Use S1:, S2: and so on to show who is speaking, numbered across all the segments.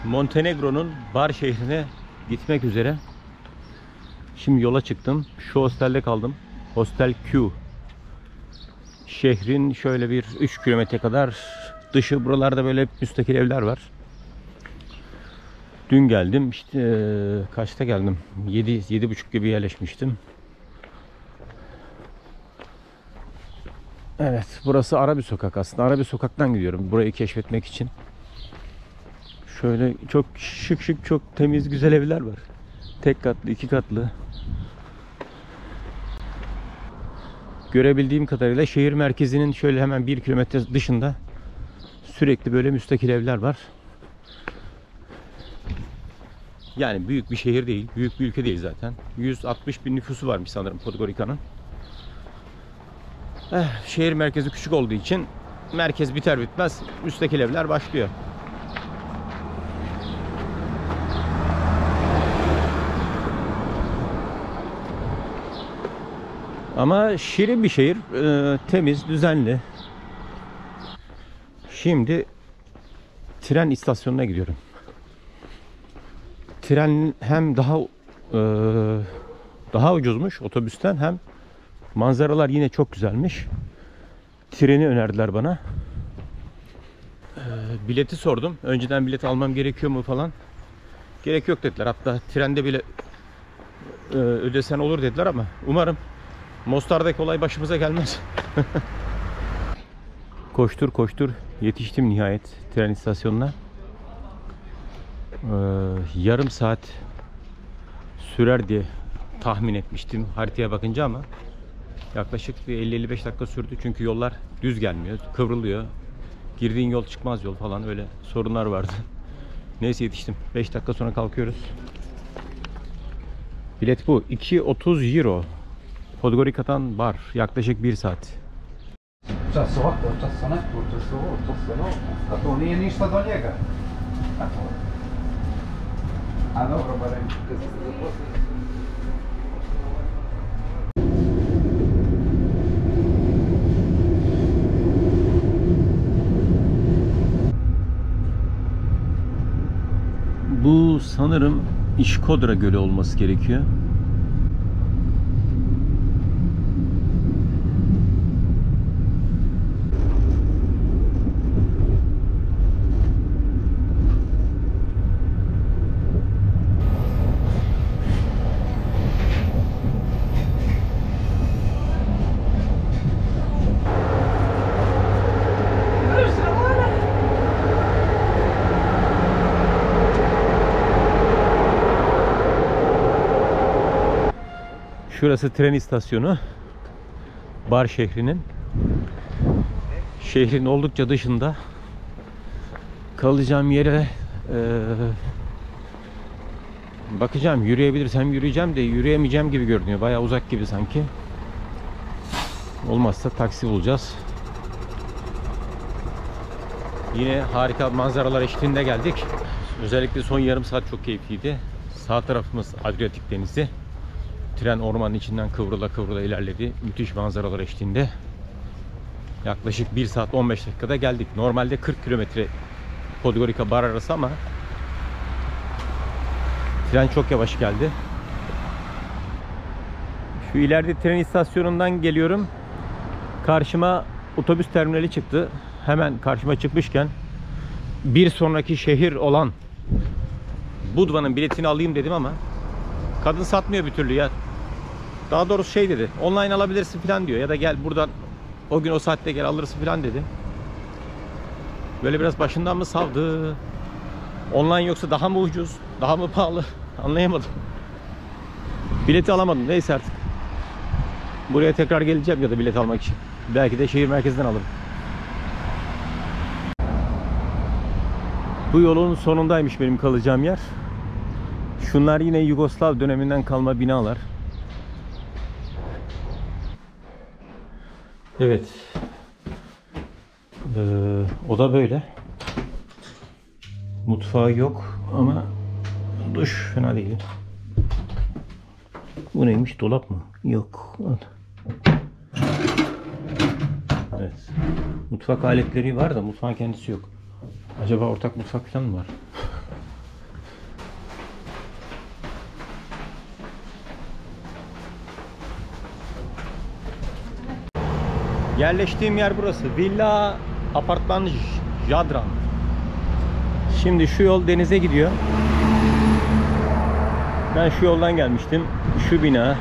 S1: Montenegro'nun Bar şehrine gitmek üzere. Şimdi yola çıktım. Şu hostelde kaldım. Hostel Q. Şehrin şöyle bir 3 kilometre kadar dışı. Buralarda böyle müstakil evler var. Dün geldim. İşte kaçta geldim? 7:30 gibi yerleşmiştim. Evet, burası ara bir sokak aslında. Ara bir sokaktan gidiyorum burayı keşfetmek için. Şöyle çok şık, çok temiz, güzel evler var. Tek katlı, iki katlı. Görebildiğim kadarıyla şehir merkezinin şöyle hemen 1 kilometre dışında sürekli böyle müstakil evler var. Yani büyük bir şehir değil, büyük bir ülke değil zaten. 160 bin nüfusu varmış sanırım Podgorica'nın. Şehir merkezi küçük olduğu için merkez biter bitmez müstakil evler başlıyor. Ama şirin bir şehir, temiz, düzenli. Şimdi tren istasyonuna gidiyorum. Tren hem daha ucuzmuş otobüsten, hem manzaralar yine çok güzelmiş. Treni önerdiler bana. Bileti sordum. Önceden bilet almam gerekiyor mu falan. Gerek yok dediler. Hatta trende bile ödesen olur dediler ama umarım Mostar'daki olay başımıza gelmez. Koştur koştur yetiştim nihayet tren istasyonuna. Yarım saat sürer diye tahmin etmiştim haritaya bakınca ama yaklaşık bir 50-55 dakika sürdü. Çünkü yollar düz gelmiyor, kıvrılıyor. Girdiğin yol çıkmaz yol falan, öyle sorunlar vardı. Neyse yetiştim. 5 dakika sonra kalkıyoruz. Bilet bu. 2,30 euro. Podgorica'dan Bar. Yaklaşık 1 saat. Bu sanırım İşkodra Gölü olması gerekiyor. Şurası tren istasyonu. Bar şehrinin. Şehrin oldukça dışında. Kalacağım yere bakacağım. Yürüyebilirsem yürüyeceğim de yürüyemeyeceğim gibi görünüyor. Bayağı uzak gibi sanki. Olmazsa taksi bulacağız. Yine harika manzaralar eşliğinde geldik. Özellikle son yarım saat çok keyifliydi. Sağ tarafımız Adriyatik Denizi. Tren ormanın içinden kıvrıla kıvrıla ilerledi. Müthiş manzaralar eşliğinde. Yaklaşık 1 saat 15 dakikada geldik. Normalde 40 kilometre Podgorica Bar arası ama tren çok yavaş geldi. Şu ileride tren istasyonundan geliyorum. Karşıma otobüs terminali çıktı. Hemen karşıma çıkmışken bir sonraki şehir olan Budva'nın biletini alayım dedim ama kadın satmıyor bir türlü ya. Daha doğrusu şey dedi, online alabilirsin falan diyor, ya da gel buradan o gün o saatte gel alırsın falan dedi. Böyle biraz başından mı savdı? Online yoksa daha mı ucuz, daha mı pahalı? Anlayamadım. Bileti alamadım. Neyse artık. Buraya tekrar geleceğim ya da bilet almak için. Belki de şehir merkezinden alırım. Bu yolun sonundaymış benim kalacağım yer. Şunlar yine Yugoslav döneminden kalma binalar. Evet. Oda böyle. Mutfağı yok ama duş fena değil. Bu neymiş? Dolap mı? Yok. Evet. Mutfak aletleri var da mutfağın kendisi yok. Acaba ortak mutfak falan mı var? Yerleştiğim yer burası. Villa Apartman Jadran. Şimdi şu yol denize gidiyor. Ben şu yoldan gelmiştim. Şu bina.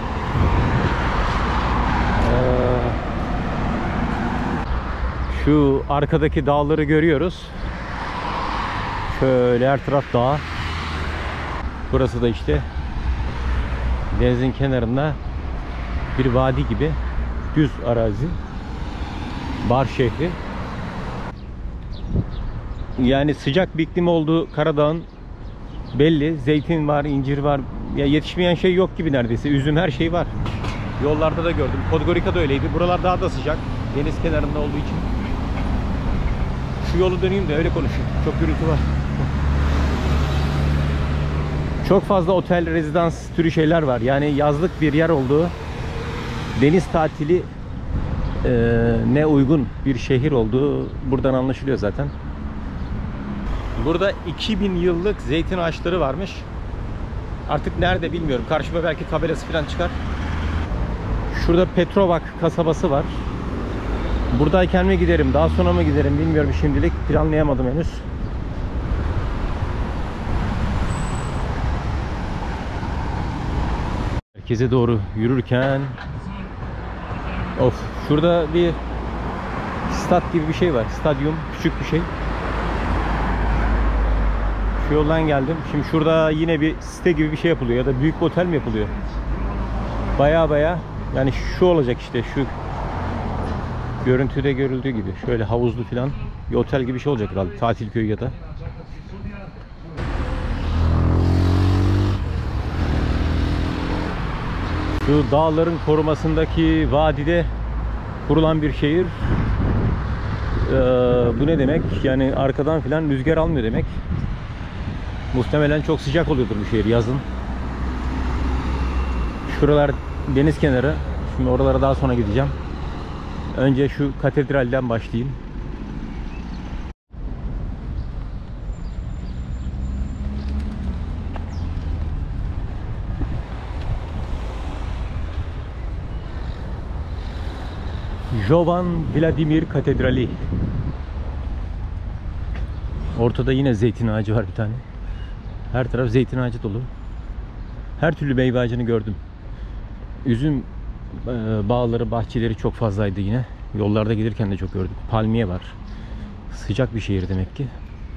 S1: Şu arkadaki dağları görüyoruz. Şöyle her taraf dağ. Burası da işte denizin kenarında bir vadi gibi düz arazi. Bar şehri. Yani sıcak bir iklim olduğu Karadağ'ın belli. Zeytin var, incir var. Ya yetişmeyen şey yok gibi neredeyse. Üzüm, her şey var. Yollarda da gördüm. Podgorica da öyleydi. Buralar daha da sıcak. Deniz kenarında olduğu için. Şu yolu döneyim de öyle konuşayım. Çok gürültü var. Çok fazla otel, rezidans türü şeyler var. Yani yazlık bir yer olduğu, deniz tatili ne uygun bir şehir olduğu buradan anlaşılıyor zaten. Burada 2000 yıllık zeytin ağaçları varmış. Artık nerede bilmiyorum. Karşıma belki tabelası falan çıkar. Şurada Petrovac kasabası var. Buradayken mi giderim, daha sonra mı giderim bilmiyorum şimdilik. Planlayamadım henüz. Merkeze doğru yürürken şurada bir stat gibi bir şey var. Stadyum, küçük bir şey. Şu yoldan geldim. Şimdi şurada yine bir site gibi bir şey yapılıyor ya da büyük bir otel mi yapılıyor? Baya yani şu olacak işte, şu görüntüde görüldüğü gibi. Şöyle havuzlu falan bir otel gibi bir şey olacak herhalde. Tatil köyü ya da. Şu dağların korumasındaki vadide kurulan bir şehir. Bu ne demek? Yani arkadan falan rüzgar almıyor demek. Muhtemelen çok sıcak oluyordur bu şehir yazın. Şuralar deniz kenarı. Şimdi oralara daha sonra gideceğim. Önce şu katedralden başlayayım. Jovan Vladimir Katedrali. Ortada yine zeytin ağacı var bir tane. Her taraf zeytin ağacı dolu. Her türlü meyve ağacını gördüm. Üzüm bağları, bahçeleri çok fazlaydı yine. Yollarda gelirken de çok gördük. Palmiye var. Sıcak bir şehir demek ki.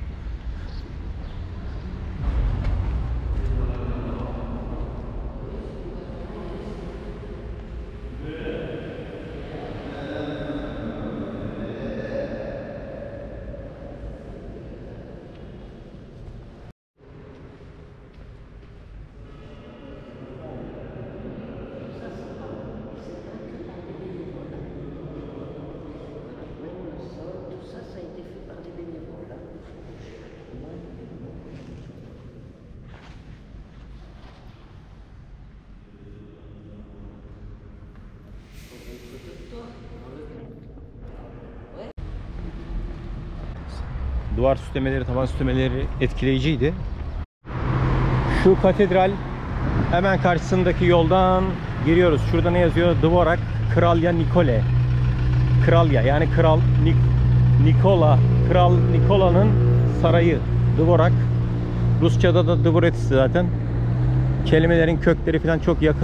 S1: Duvar süslemeleri, tavan süslemeleri etkileyiciydi. Şu katedral hemen karşısındaki yoldan giriyoruz. Şurada ne yazıyor? Dvorak Kralya Nikole. Kralya yani Kral Nikola. Kral Nikola'nın sarayı. Dvorak. Rusça'da da Dvorets zaten. Kelimelerin kökleri falan çok yakın.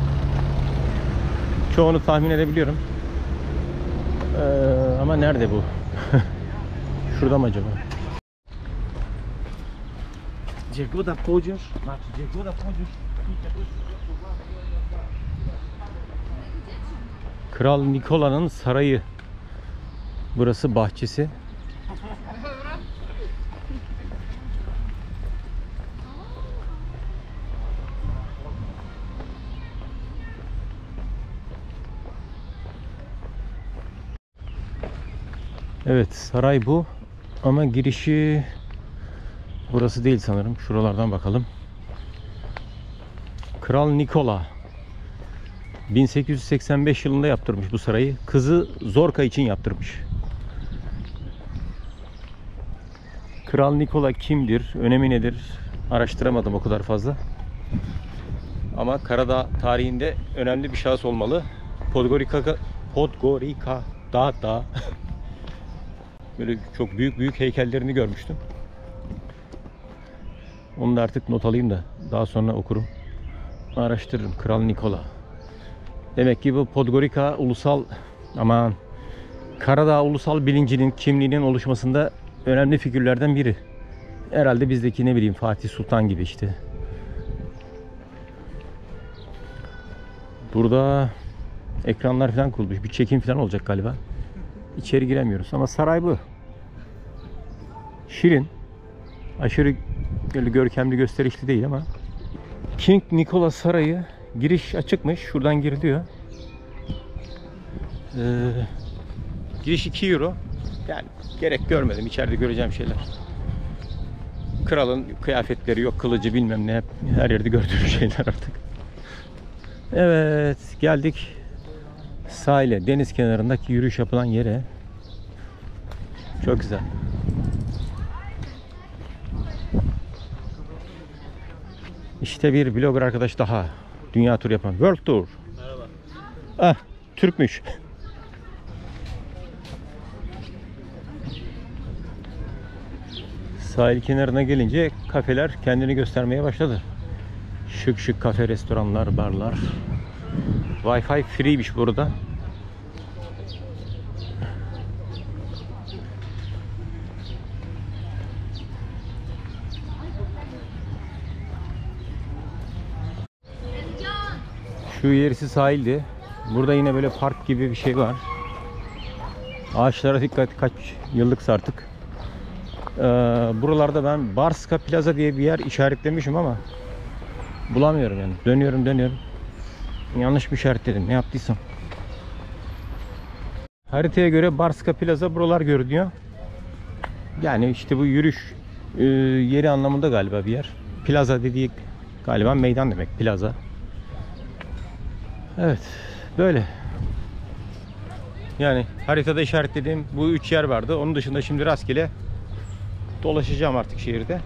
S1: Çoğunu tahmin edebiliyorum. Ama nerede bu? Şurada mı acaba? Kral Nikola'nın sarayı. Burası bahçesi. Evet, saray bu. Ama girişi burası değil sanırım. Şuralardan bakalım. Kral Nikola 1885 yılında yaptırmış bu sarayı. Kızı Zorka için yaptırmış. Kral Nikola kimdir? Önemi nedir? Araştıramadım o kadar fazla. Ama Karadağ tarihinde önemli bir şahıs olmalı. Podgorica Dağ. Böyle çok büyük heykellerini görmüştüm. Onu da artık not alayım da daha sonra okurum. Araştırırım. Kral Nikola. Demek ki bu Podgorica Karadağ ulusal bilincinin, kimliğinin oluşmasında önemli figürlerden biri. Herhalde bizdeki ne bileyim Fatih Sultan gibi işte. Burada ekranlar falan kurulmuş. Bir çekim falan olacak galiba. İçeri giremiyoruz ama saray bu. Şirin. Aşırı böyle görkemli, gösterişli değil ama. King Nikola Sarayı giriş açıkmış. Şuradan giriliyor. Giriş 2 euro. Yani gerek görmedim. İçeride göreceğim şeyler. Kralın kıyafetleri yok, kılıcı bilmem ne. Hep her yerde gördüğüm şeyler artık. Evet, geldik sahile, deniz kenarındaki yürüyüş yapılan yere. Çok güzel. İşte bir blogger arkadaş daha. Dünya turu yapan. World Tour.
S2: Merhaba.
S1: Ah, Türkmüş. Sahil kenarına gelince kafeler kendini göstermeye başladı. Şık kafe, restoranlar, barlar. Wi-Fi free'miş burada. Şu yerisi sahildi. Burada yine böyle park gibi bir şey var. Ağaçlara dikkat, kaç yıllıksa artık. Buralarda ben Barska Plaza diye bir yer işaretlemişim ama bulamıyorum yani. Dönüyorum. Yanlış bir işaretledim. Ne yaptıysam. Haritaya göre Barska Plaza buralar görünüyor. Yani işte bu yürüyüş yeri anlamında galiba bir yer. Plaza dediği galiba meydan demek. Plaza. Evet. Böyle. Yani haritada işaretlediğim bu 3 yer vardı. Onun dışında şimdi rastgele dolaşacağım artık şehirde.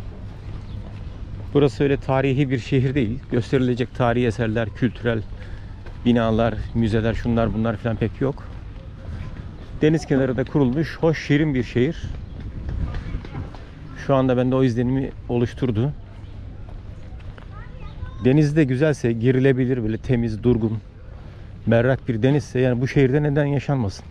S1: Burası öyle tarihi bir şehir değil. Gösterilecek tarihi eserler, kültürel binalar, müzeler, şunlar bunlar falan pek yok. Deniz kenarında kurulmuş, hoş, şirin bir şehir. Şu anda bende o izlenimi oluşturdu. Deniz de güzelse, girilebilir, böyle temiz, durgun, berrak bir denizse yani bu şehirde neden yaşanmasın?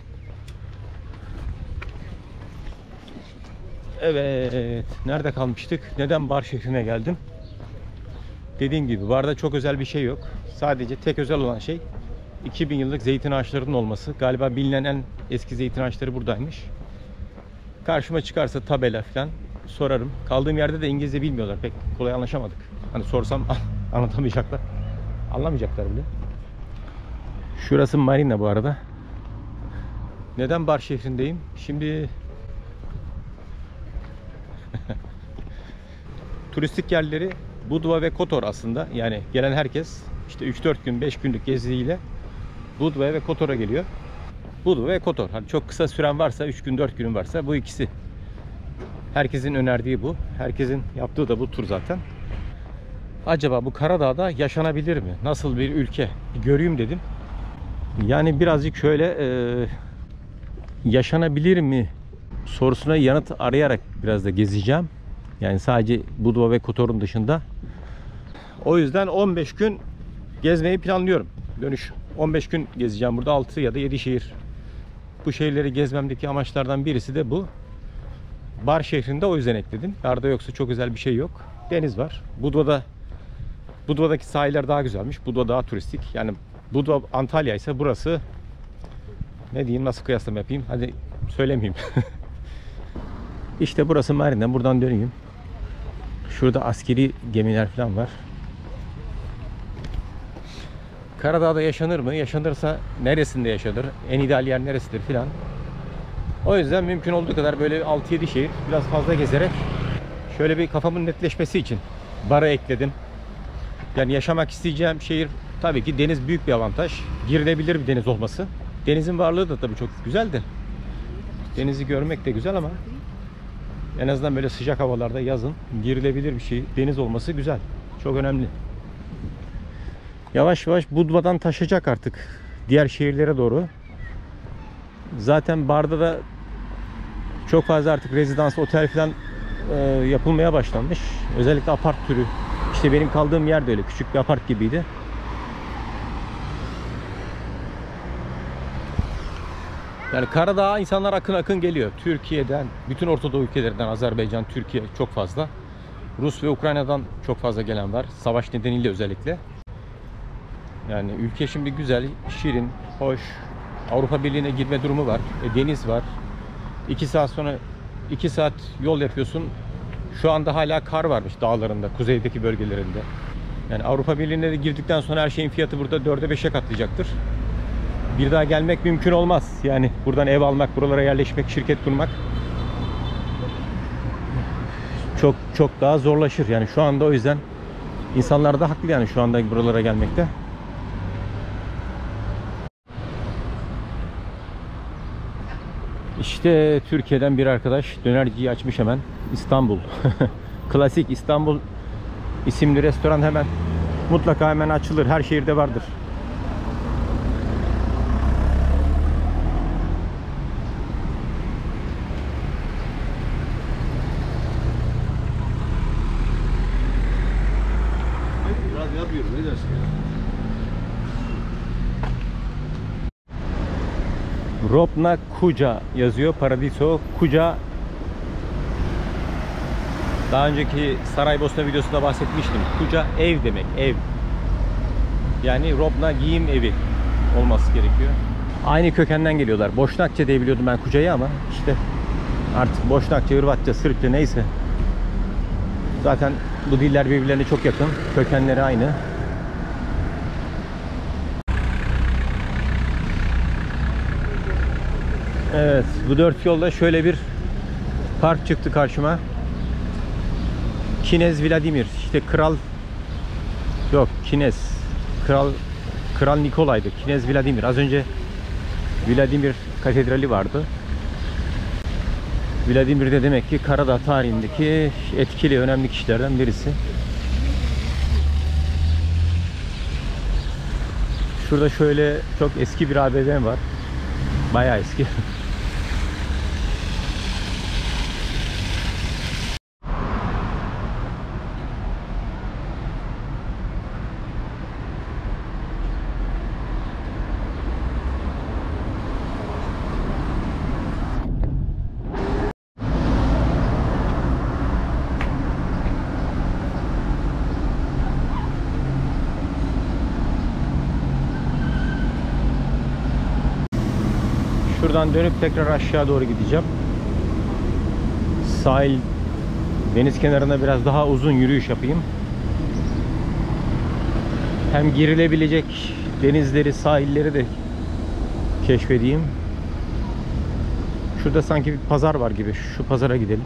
S1: Evet, nerede kalmıştık? Neden Bar şehrine geldim? Dediğim gibi barda çok özel bir şey yok. Sadece tek özel olan şey 2000 yıllık zeytin ağaçlarının olması. Galiba bilinen en eski zeytin ağaçları buradaymış. Karşıma çıkarsa tabela falan sorarım. Kaldığım yerde de İngilizce bilmiyorlar. Pek kolay anlaşamadık. Hani sorsam anlatamayacaklar. Anlamayacaklar bile. Şurası marina bu arada. Neden Bar şehrindeyim? Şimdi turistik yerleri Budva ve Kotor aslında. Yani gelen herkes işte 3-4 gün, 5 günlük geziyle Budva ve Kotor'a geliyor. Budva ve Kotor. Hani çok kısa süren varsa, 3 gün 4 günün varsa bu ikisi. Herkesin önerdiği bu. Herkesin yaptığı da bu tur zaten. Acaba bu Karadağ'da yaşanabilir mi? Nasıl bir ülke? Bir göreyim dedim. Yani birazcık şöyle yaşanabilir mi sorusuna yanıt arayarak biraz da gezeceğim. Yani sadece Budva ve Kotor'un dışında. O yüzden 15 gün gezmeyi planlıyorum. Dönüş 15 gün gezeceğim burada, 6 ya da 7 şehir. Bu şehirleri gezmemdeki amaçlardan birisi de bu. Bar şehrinde o yüzden ekledim. Barda yoksa çok özel bir şey yok. Deniz var. Budva'daki sahiller daha güzelmiş. Budva daha turistik. Yani Budva Antalya ise burası, ne diyeyim, nasıl kıyaslama yapayım? Hadi söylemeyeyim. İşte burası marina. Buradan döneyim. Şurada askeri gemiler falan var. Karadağ'da yaşanır mı? Yaşanırsa neresinde yaşanır? En ideal yer neresidir filan. O yüzden mümkün olduğu kadar böyle 6-7 şehir biraz fazla gezerek şöyle bir kafamın netleşmesi için Bar'a ekledim. Yani yaşamak isteyeceğim şehir tabii ki deniz, büyük bir avantaj. Girilebilir bir deniz olması. Denizin varlığı da tabii çok güzel de. Denizi görmek de güzel ama en azından böyle sıcak havalarda yazın girilebilir bir şey, deniz olması güzel. Çok önemli. Yavaş yavaş Budva'dan taşacak artık diğer şehirlere doğru. Zaten barda da çok fazla artık rezidans, otel falan yapılmaya başlanmış. Özellikle apart türü. İşte benim kaldığım yer de öyle. Küçük bir apart gibiydi. Yani Karadağ'a insanlar akın akın geliyor. Türkiye'den, bütün Orta Doğu ülkelerinden, Azerbaycan, Türkiye çok fazla. Rus ve Ukrayna'dan çok fazla gelen var. Savaş nedeniyle özellikle. Yani ülke şimdi güzel, şirin, hoş. Avrupa Birliği'ne girme durumu var. Deniz var. 2 saat sonra 2 saat yol yapıyorsun. Şu anda hala kar varmış dağlarında, kuzeydeki bölgelerinde. Yani Avrupa Birliği'ne de girdikten sonra her şeyin fiyatı burada 4'e 5'e katlayacaktır. Bir daha gelmek mümkün olmaz. Yani buradan ev almak, buralara yerleşmek, şirket kurmak çok çok daha zorlaşır. Yani şu anda o yüzden insanlar da haklı yani şu anda buralara gelmekte. İşte Türkiye'den bir arkadaş dönerciyi açmış hemen. İstanbul. Klasik İstanbul isimli restoran hemen mutlaka hemen açılır. Her şehirde vardır.
S2: Biraz yapıyorum, ne dersin ya?
S1: Robna Kuca yazıyor. Paradiso Kuca. Daha önceki Saraybosna videosunda bahsetmiştim. Kuca ev demek, ev. Yani Robna giyim evi olması gerekiyor. Aynı kökenden geliyorlar. Boşnakça diye biliyordum ben Kuca'yı ama işte artık Boşnakça, Hırvatça, Sırpça neyse. Zaten bu diller birbirlerine çok yakın. Kökenleri aynı. Evet, bu 4 yolda şöyle bir park çıktı karşıma. Knez Vladimir, işte Kral Nikolay'dı. Knez Vladimir. Az önce Vladimir Katedrali vardı. Vladimir de demek ki Karadağ tarihindeki etkili, önemli kişilerden birisi. Şurada şöyle çok eski bir AVM var. Bayağı eski. Şuradan dönüp tekrar aşağı doğru gideceğim. Sahil, deniz kenarında biraz daha uzun yürüyüş yapayım. Hem girilebilecek denizleri, sahilleri de keşfedeyim. Şurada sanki bir pazar var gibi. Şu pazara gidelim.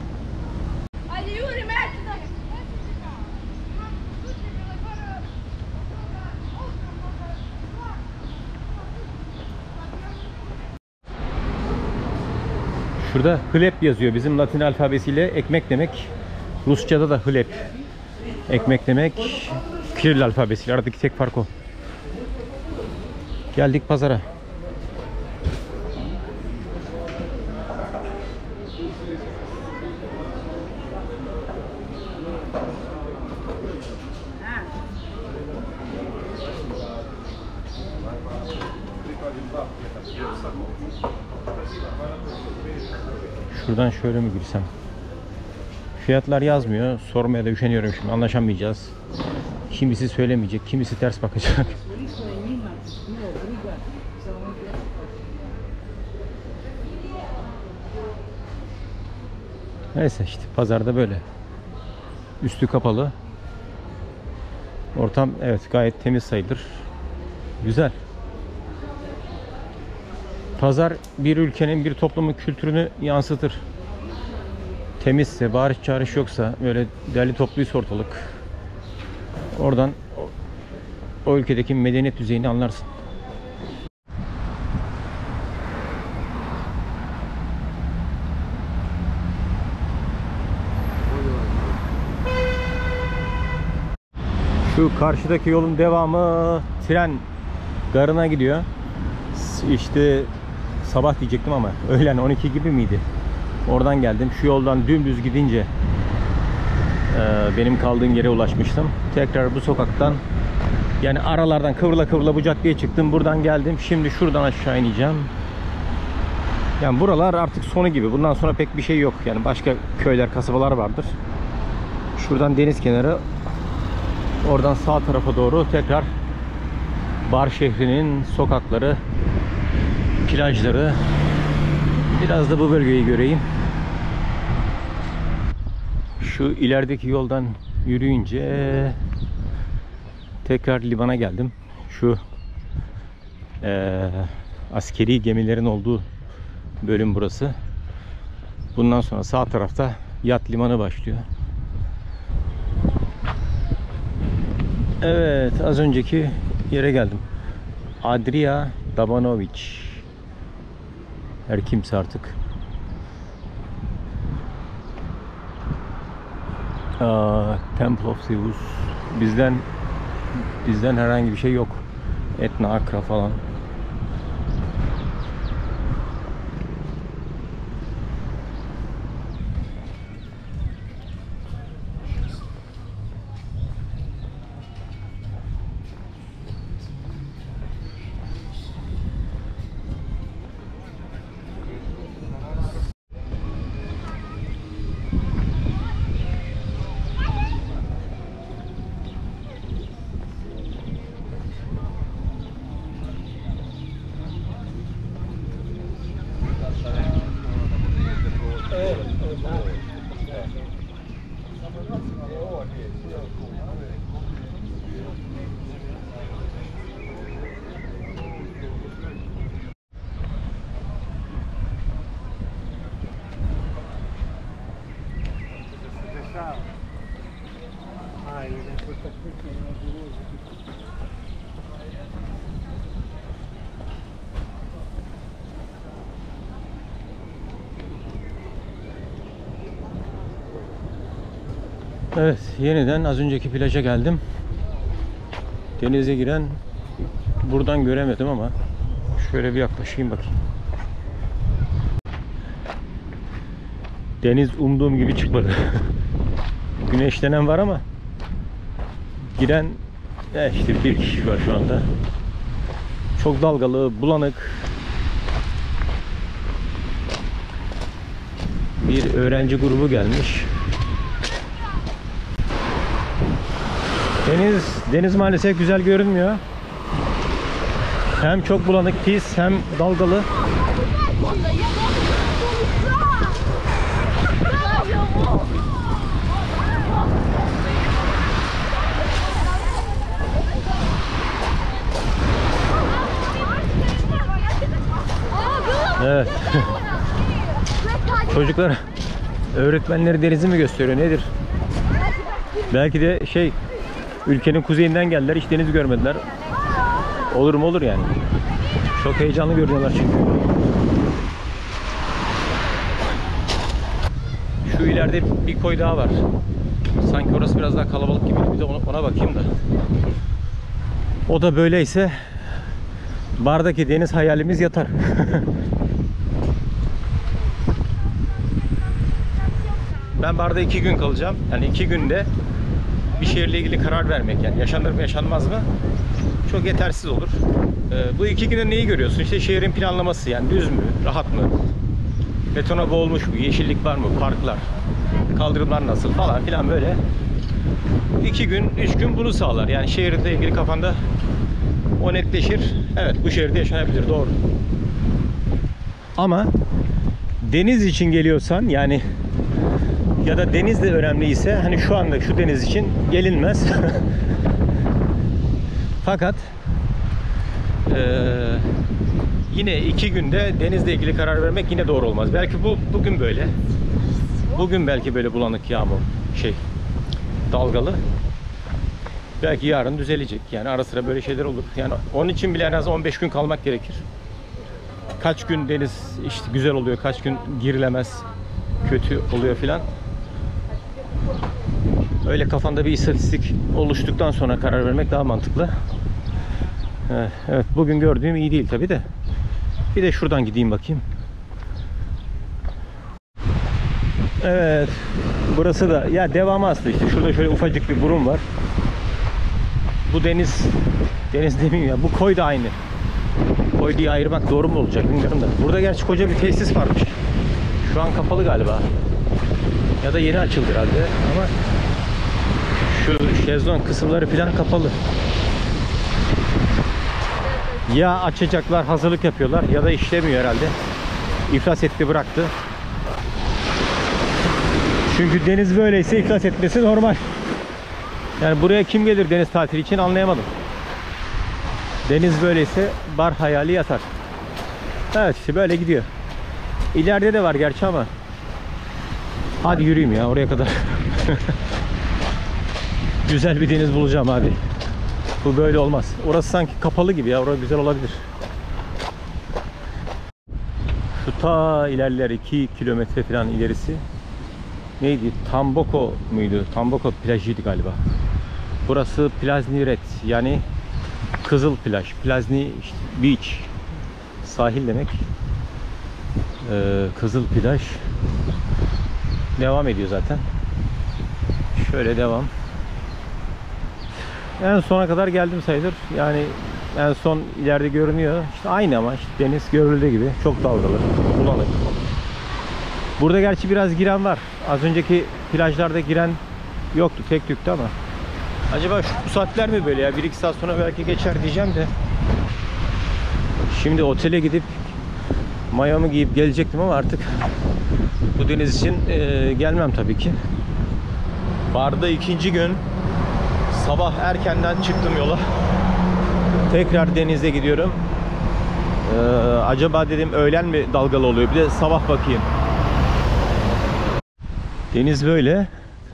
S1: Şurada hleb yazıyor. Bizim Latin alfabesiyle ekmek demek. Rusça'da da hleb. Ekmek demek. Kiril alfabesiyle. Aradaki tek fark o. Geldik pazara. Şuradan şöyle mi girsem? Fiyatlar yazmıyor. Sormaya da üşeniyorum şimdi. Anlaşamayacağız. Kimisi söylemeyecek, kimisi ters bakacak. Neyse işte pazarda böyle. Üstü kapalı. Ortam evet gayet temiz sayılır. Güzel. Pazar bir ülkenin, bir toplumun kültürünü yansıtır. Temizse, bağırış çağırış yoksa, böyle derli topluysa ortalık. Oradan o ülkedeki medeniyet düzeyini anlarsın. Şu karşıdaki yolun devamı tren garına gidiyor. İşte sabah diyecektim ama öğlen 12 gibi miydi? Oradan geldim. Şu yoldan dümdüz gidince benim kaldığım yere ulaşmıştım. Tekrar bu sokaktan, yani aralardan kıvrıla kıvrıla bu caddeye çıktım. Buradan geldim. Şimdi şuradan aşağı ineceğim. Yani buralar artık sonu gibi. Bundan sonra pek bir şey yok. Yani başka köyler, kasabalar vardır. Şuradan deniz kenarı. Oradan sağ tarafa doğru tekrar Bar şehrinin sokakları, plajları. Biraz da bu bölgeyi göreyim. Şu ilerideki yoldan yürüyünce tekrar limana geldim. Şu askeri gemilerin olduğu bölüm burası. Bundan sonra sağ tarafta yat limanı başlıyor. Evet, az önceki yere geldim. Adria Dabanovic. Her kimse artık. Temple of Zeus. Bizden herhangi bir şey yok. Etna Akra falan. Evet, yeniden az önceki plaja geldim. Denize giren buradan göremedim ama şöyle bir yaklaşayım bakayım. Deniz umduğum gibi çıkmadı. Güneşlenen var ama giren işte bir kişi var şu anda. Çok dalgalı, bulanık. Bir öğrenci grubu gelmiş. Deniz maalesef güzel görünmüyor. Hem çok bulanık, pis, hem dalgalı. Evet. Çocuklar, öğretmenleri denizi mi gösteriyor, nedir? Belki de ülkenin kuzeyinden geldiler, hiç deniz görmediler. Olur mu olur yani. Çok heyecanlı görünüyorlar çünkü. Şu ileride bir koy daha var. Sanki orası biraz daha kalabalık gibi. Bir de ona bakayım da. O da böyleyse bardaki deniz hayalimiz yatar. Ben barda 2 gün kalacağım. Yani 2 günde bir şehirle ilgili karar vermek, yani yaşanır mı yaşanmaz mı çok yetersiz olur. Bu 2 günde neyi görüyorsun? İşte şehrin planlaması, yani düz mü, rahat mı, betona boğulmuş mu, yeşillik var mı, parklar, kaldırımlar nasıl falan filan, böyle 2 gün 3 gün bunu sağlar. Yani şehirle ilgili kafanda o netleşir. Evet, bu şehirde yaşanabilir, doğru. Ama deniz için geliyorsan, yani ya da deniz de önemliyse, hani şu anda şu deniz için gelinmez. Fakat yine 2 günde denizle ilgili karar vermek yine doğru olmaz. Belki bugün böyle. Bugün belki böyle bulanık, yağmur, dalgalı. Belki yarın düzelecek. Yani ara sıra böyle şeyler olur. Yani onun için bile en az 15 gün kalmak gerekir. Kaç gün deniz işte güzel oluyor, kaç gün girilemez, kötü oluyor filan. Öyle kafanda bir istatistik oluştuktan sonra karar vermek daha mantıklı. Evet, bugün gördüğüm iyi değil tabi de. Bir de şuradan gideyim bakayım. Evet. Burası da ya devamı aslında işte. Şurada şöyle ufacık bir burun var. Bu deniz demeyeyim ya. Bu koy da aynı. Koy diye ayırmak doğru mu olacak bilmiyorum da. Burada gerçi koca bir tesis varmış. Şu an kapalı galiba. Ya da yeni açıldı herhalde ama şu şezlong kısımları falan kapalı. Ya açacaklar, hazırlık yapıyorlar ya da işlemiyor herhalde. İflas etti, bıraktı. Çünkü deniz böyleyse iflas etmesi normal. Yani buraya kim gelir deniz tatili için anlayamadım. Deniz böyleyse bar hayali yatar. Evet işte böyle gidiyor. İleride de var gerçi ama hadi yürüyeyim ya oraya kadar. Güzel bir deniz bulacağım abi. Bu böyle olmaz. Orası sanki kapalı gibi ya. Orası güzel olabilir. Şu ta ilerler 2 kilometre falan ilerisi. Neydi? Tamboko muydu? Tamboko plajıydı galiba. Burası Plazni Red. Yani Kızıl plaj. Plazni işte beach. Sahil demek. Kızıl plaj. Devam ediyor zaten. Şöyle devam. En sona kadar geldim sayılır. Yani en son ileride görünüyor. İşte aynı ama işte deniz görüldüğü gibi. Çok dalgalı, bulanık. Burada gerçi biraz giren var. Az önceki plajlarda giren yoktu. Tek tüktü ama. Acaba bu saatler mi böyle ya? 1-2 saat sonra belki geçer diyeceğim de. Şimdi otele gidip mayomu giyip gelecektim ama artık bu deniz için gelmem tabii ki. Barda ikinci gün sabah erkenden çıktım yola. Tekrar denize gidiyorum. Acaba dedim öğlen mi dalgalı oluyor? Bir de sabah bakayım. Deniz böyle.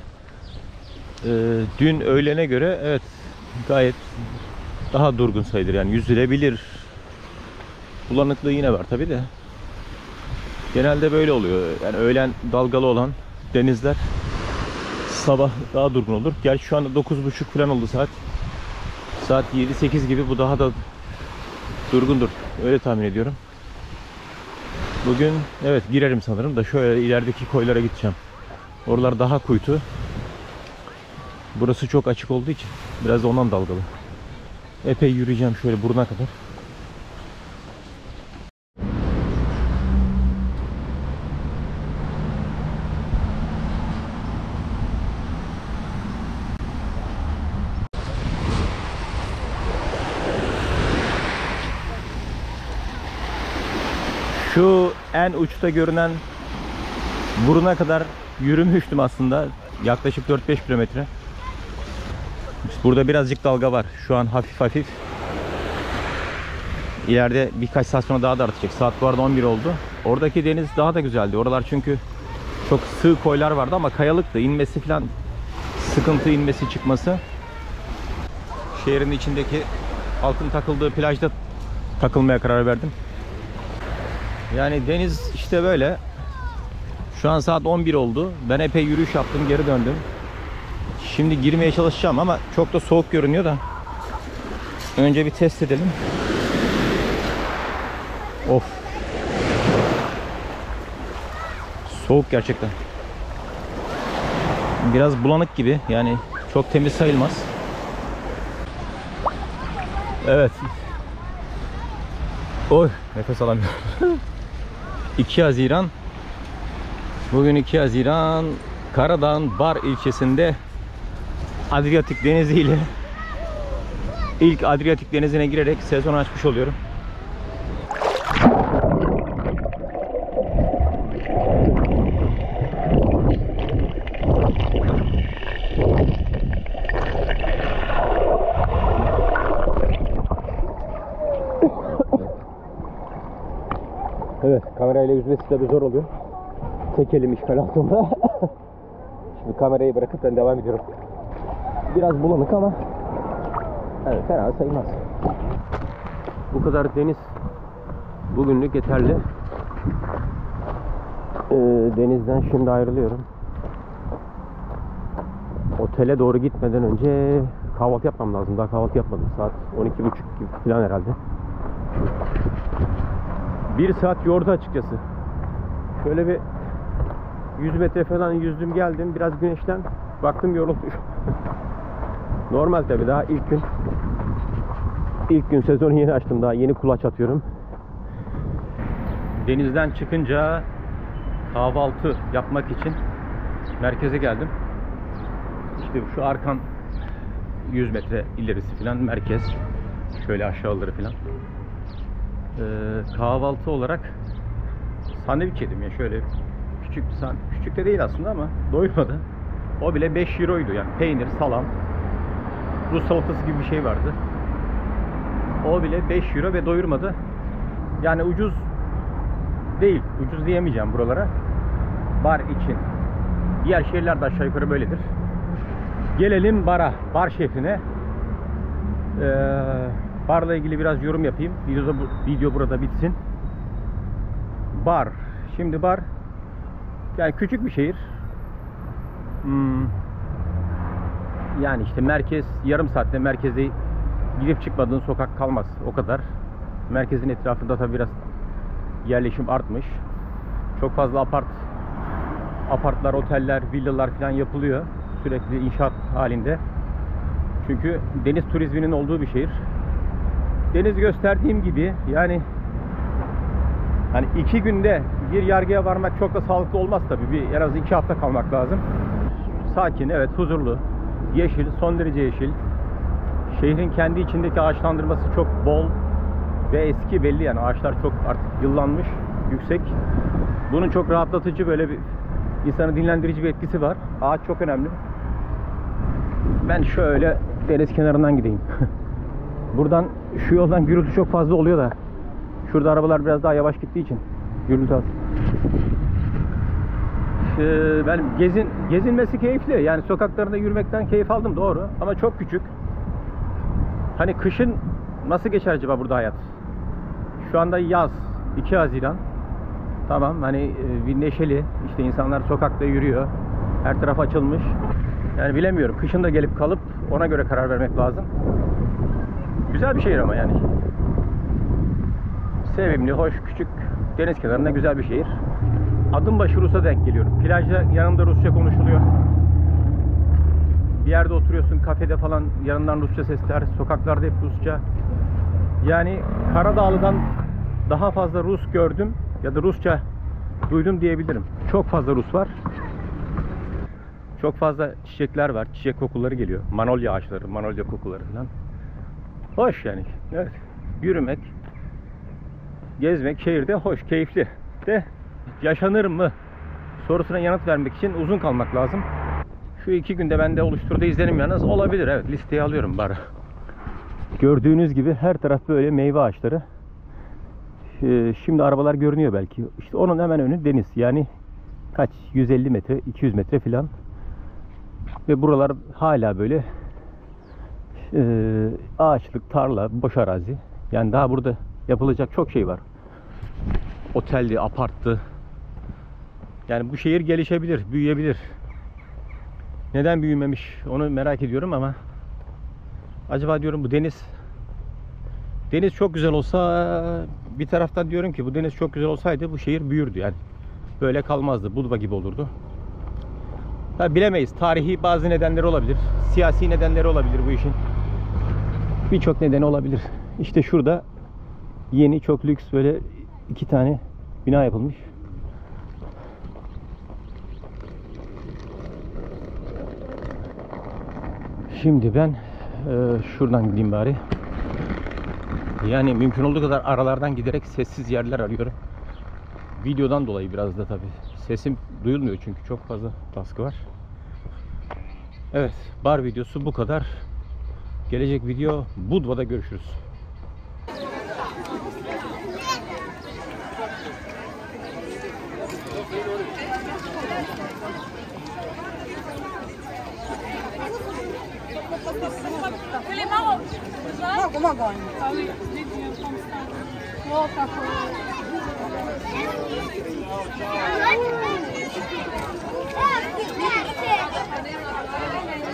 S1: Dün öğlene göre evet gayet daha durgun sayılır. Yani yüzülebilir. Bulanıklığı yine var tabii de. Genelde böyle oluyor. Yani öğlen dalgalı olan denizler sabah daha durgun olur. Gerçi şu anda 9.30 falan oldu saat. Saat 7-8 gibi bu daha da durgundur. Öyle tahmin ediyorum. Bugün evet girerim sanırım da şöyle ilerideki koylara gideceğim. Oralar daha kuytu. Burası çok açık olduğu için biraz da ondan dalgalı. Epey yürüyeceğim şöyle buruna kadar. Şu en uçta görünen buruna kadar yürümüştüm aslında. Yaklaşık 4-5 kilometre. Burada birazcık dalga var. Şu an hafif hafif. İleride birkaç saat sonra daha da artacak. Saat bu arada 11 oldu. Oradaki deniz daha da güzeldi. Oralar çünkü çok sığ koylar vardı ama kayalıktı. İnmesi falan sıkıntı, inmesi çıkması. Şehrin içindeki halkın takıldığı plajda takılmaya karar verdim. Yani deniz işte böyle. Şu an saat 11 oldu. Ben epey yürüyüş yaptım, geri döndüm. Şimdi girmeye çalışacağım ama çok da soğuk görünüyor da. Önce bir test edelim. Of. Soğuk gerçekten. Biraz bulanık gibi. Yani çok temiz sayılmaz. Evet. Oy, nefes alamıyorum. 2 Haziran. Bugün 2 Haziran. Karadağ'ın Bar ilçesinde Adriyatik Denizi ile ilk Adriyatik Denizi'ne girerek sezon açmış oluyorum. Evet, kamerayla yüzmesi tabii zor oluyor. Tek elim işgal altında. Şimdi kamerayı bırakıp ben devam ediyorum. Biraz bulanık ama evet, fena sayılmaz. Bu kadar deniz bugünlük yeterli. Denizden şimdi ayrılıyorum. Otele doğru gitmeden önce kahvaltı yapmam lazım. Daha kahvaltı yapmadım. Saat 12.30 gibi falan herhalde. 1 saat yordu açıkçası. Şöyle bir 100 metre falan yüzdüm geldim. Biraz güneşten baktım yorulmuş. Normal tabi, daha ilk gün. İlk gün, sezonu yeni açtım, daha yeni kulaç atıyorum. Denizden çıkınca kahvaltı yapmak için merkeze geldim. İşte şu arkan 100 metre ilerisi falan merkez. Şöyle aşağıları falan. Kahvaltı olarak sandviç yedim ya, şöyle küçük, küçük de değil aslında ama doymadı. O bile 5 euroydu yani, peynir, salam, Rus salatası gibi bir şey vardı. O bile 5 euro ve doyurmadı. Yani ucuz değil, ucuz diyemeyeceğim buralara. Bar için. Diğer şehirler de aşağı yukarı böyledir. Gelelim bara, bar şehrine. Barla ilgili biraz yorum yapayım. Video burada bitsin. Bar. Şimdi bar, yani küçük bir şehir. Yani işte merkez, yarım saatte merkeze gidip çıkmadığın sokak kalmaz. O kadar. Merkezin etrafında tabi biraz yerleşim artmış. Çok fazla apartlar, oteller, villalar falan yapılıyor. Sürekli inşaat halinde. Çünkü deniz turizminin olduğu bir şehir. Deniz gösterdiğim gibi yani hani 2 günde bir yargıya varmak çok da sağlıklı olmaz tabii. En az 2 hafta kalmak lazım. Sakin, evet, huzurlu, yeşil, son derece yeşil. Şehrin kendi içindeki ağaçlandırması çok bol ve eski, belli yani ağaçlar çok artık yıllanmış, yüksek. Bunun çok rahatlatıcı, böyle bir insanı dinlendirici bir etkisi var. Ağaç çok önemli. Ben şöyle deniz kenarından gideyim. Buradan, şu yoldan gürültü çok fazla oluyor da şurada arabalar biraz daha yavaş gittiği için gürültü az. Ben gezinmesi keyifli. Yani sokaklarında yürümekten keyif aldım, doğru. Ama çok küçük. Hani kışın nasıl geçer acaba burada hayat? Şu anda yaz, 2 Haziran. Tamam, hani bir neşeli. İşte insanlar sokakta yürüyor. Her taraf açılmış. Yani bilemiyorum. Kışın da gelip kalıp ona göre karar vermek lazım. Güzel bir şehir ama yani. Sevimli, hoş, küçük, deniz kenarında güzel bir şehir. Adım başı Rus'a denk geliyorum. Plajda yanımda Rusça konuşuluyor. Bir yerde oturuyorsun, kafede falan, yanından Rusça sesler, sokaklarda hep Rusça. Yani Karadağlı'dan daha fazla Rus gördüm ya da Rusça duydum diyebilirim. Çok fazla Rus var. Çok fazla çiçekler var. Çiçek kokuları geliyor. Manolya ağaçları, manolya kokuları falan. Hoş yani. Evet. Yürümek, gezmek şehirde hoş, keyifli. De yaşanır mı sorusuna yanıt vermek için uzun kalmak lazım. Şu 2 günde bende oluşturduğu izlenim yalnız olabilir. Evet, listeye alıyorum bari. Gördüğünüz gibi her taraf böyle meyve ağaçları. Şimdi arabalar görünüyor belki. İşte onun hemen önü deniz. Yani kaç? 150 metre, 200 metre filan. Ve buralar hala böyle ağaçlık, tarla, boş arazi. Yani daha burada yapılacak çok şey var. Otelli, aparttı. Yani bu şehir gelişebilir, büyüyebilir. Neden büyümemiş onu merak ediyorum ama acaba diyorum bu deniz çok güzel olsa, bir taraftan diyorum ki bu deniz çok güzel olsaydı bu şehir büyürdü yani. Böyle kalmazdı. Budva gibi olurdu. Tabi bilemeyiz. Tarihi bazı nedenleri olabilir. Siyasi nedenleri olabilir bu işin. Birçok nedeni olabilir. İşte şurada yeni, çok lüks böyle 2 tane bina yapılmış. Şimdi ben şuradan gideyim bari. Yani mümkün olduğu kadar aralardan giderek sessiz yerler arıyorum. Videodan dolayı biraz da tabii. Sesim duyulmuyor çünkü çok fazla baskı var. Evet, bar videosu bu kadar. Gelecek video Budva'da görüşürüz.
S3: Como agora? Volta com